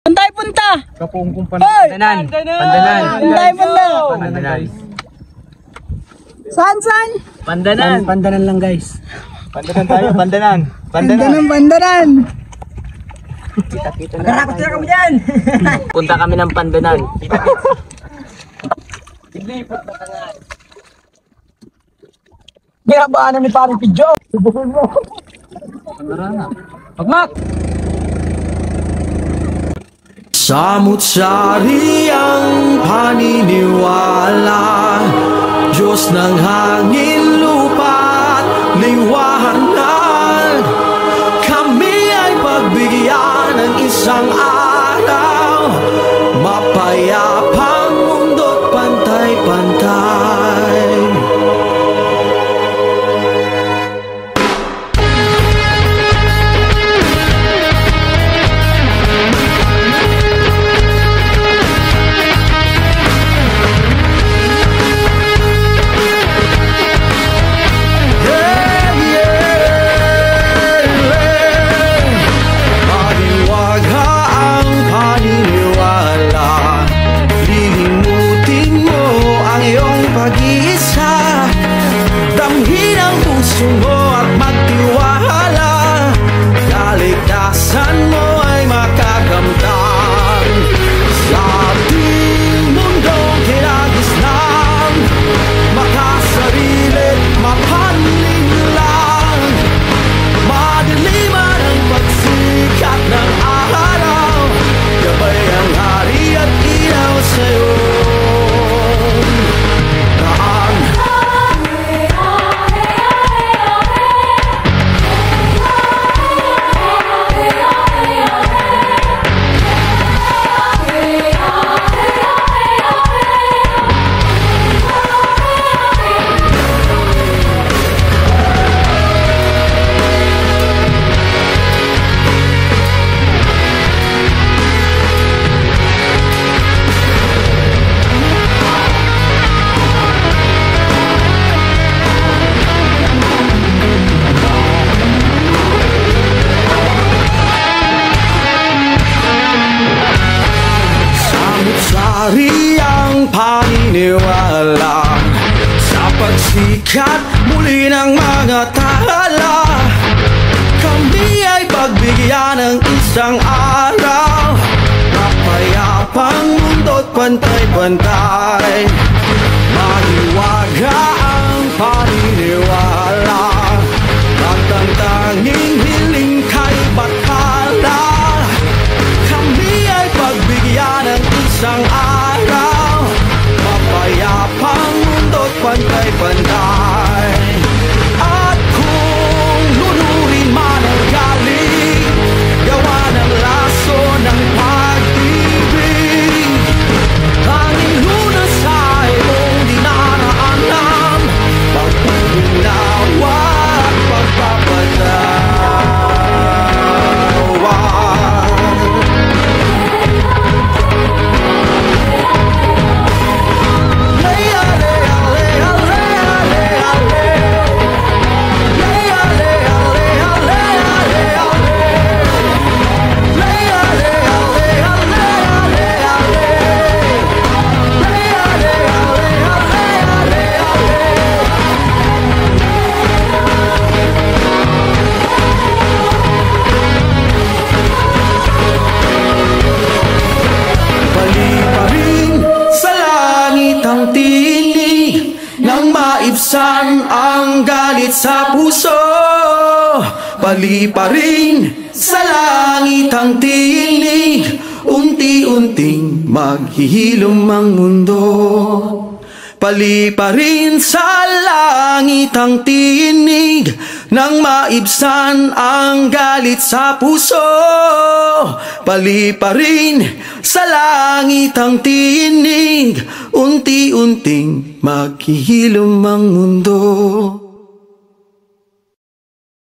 Saan tayo punta? Kapungkong Pandanan. Pandanan. Saan tayo punta? Pandanan. Saan? Pandanan. Pandanan lang guys. Pandanan tayo. Pandanan. Pandanan. Kita-kita na. Nakarakot sila kami dyan. Punta kami ng Pandanan. Ilipot na tangan. Ginabaan namin parang pidyo. Subukan mo. Pagmak! Samut-sari ang paniniwala, Diyos ng hangin, lupa at liwanag. Kami ay pagbigyan ng isang araw, mapayapang mundo't pantay-pantay. Damhin ang puso mo at magtiwala, kaligtasan mo ay makakamtan. Sa ating mundong kinagisnan, makasarili, mapanling lang. Madiliman ang pagsikat ng araw, gabay ang hari at ilaw sa'yo. Sari ang paniniwala, sa pagsikat muli ng mga tala. Kami ay pagbigyan ng isang araw, mapayapang mundo't pantay-pantay. Mahiwaga ang paniniwala, at ang tanging hiling kay bathala. Kami ay pagbigyan ng isang araw, mapayapang mundo't pantay-pantay. At kung lunurin man ang galing, gawa ng laso ng pag-ibig, tanging lunas ay mong dinaraanan, pagpunawa at pagpapatawad. Maibsan ang galit sa puso, pali pa rin sa langit ang tinig, unti-unting maghihilom ang mundo. Pali pa rin sa langit ang tinig, nang maibsan ang galit sa puso. Pali pa rin sa langit ang tinig, unti-unting maghihilom ang mundo.